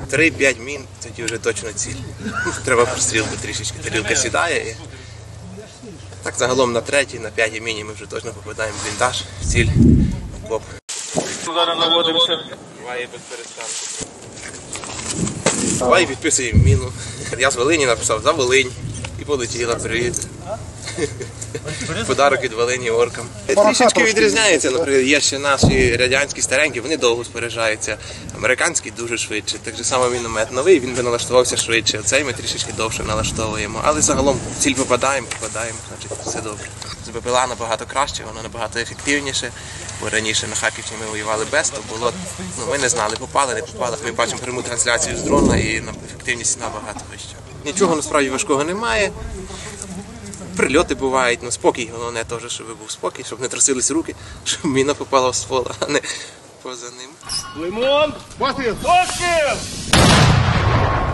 3-5 мін, тоді вже точно ціль. Треба прострілку трішечки, тарілка сідає. Так загалом на 3-й, на 5-й міні ми вже точно попадаємо в бліндаж, в ціль, в окоп. Зараз наводимося. Ває без перестанку. Ває підписуємо міну. Я з Волині написав за Волинь і полетіла, привіт. Подарок від Волині оркам. Трішечки відрізняється, наприклад, є ще наші радянські старенькі, вони довго споряджаються. Американський дуже швидше. Так же само міномет новий, він би налаштувався швидше. Цей ми трішечки довше налаштовуємо. Але загалом в ціль попадаємо, значить все добре. З БПЛА набагато краще, воно набагато ефективніше. Бо раніше на Харківщині ми воювали без, то було, ми не знали, попали, не попали. Ми бачимо пряму трансляцію з дрона і ефективність набагато вища. Нічого насправді важкого немає. Прильоти бувають, спокій, головне теж, щоб був спокій, щоб не трусились руки, щоб міна попала в ствол, а не поза ним. Лимон! Постріл! Постріл!